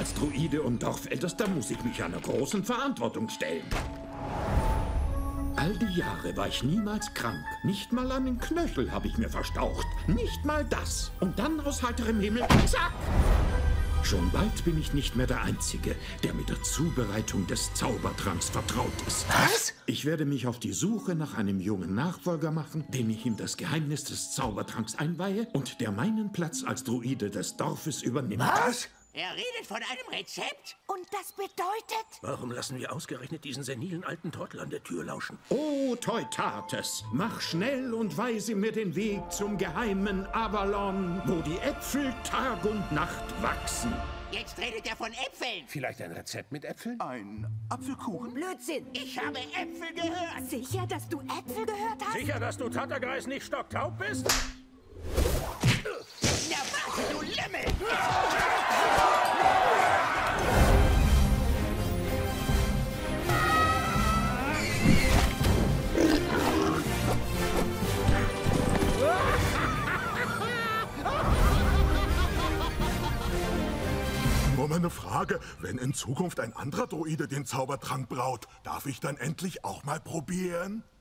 Als Druide und Dorfältester muss ich mich einer großen Verantwortung stellen. All die Jahre war ich niemals krank. Nicht mal einen Knöchel habe ich mir verstaucht. Nicht mal das. Und dann aus heiterem Himmel, zack! Schon bald bin ich nicht mehr der Einzige, der mit der Zubereitung des Zaubertranks vertraut ist. Was? Ich werde mich auf die Suche nach einem jungen Nachfolger machen, den ich in das Geheimnis des Zaubertranks einweihe und der meinen Platz als Druide des Dorfes übernimmt. Was? Er redet von einem Rezept? Und das bedeutet... Warum lassen wir ausgerechnet diesen senilen alten Trottel an der Tür lauschen? O Teutates, mach schnell und weise mir den Weg zum geheimen Avalon, wo die Äpfel Tag und Nacht wachsen. Jetzt redet er von Äpfeln. Vielleicht ein Rezept mit Äpfeln? Ein Apfelkuchen? Blödsinn. Ich habe Äpfel gehört. Sicher, dass du Äpfel gehört hast? Sicher, dass du Tattergreis nicht stocktaub bist? Na warte, du Lümmel! Nur mal eine Frage, wenn in Zukunft ein anderer Druide den Zaubertrank braut, darf ich dann endlich auch mal probieren?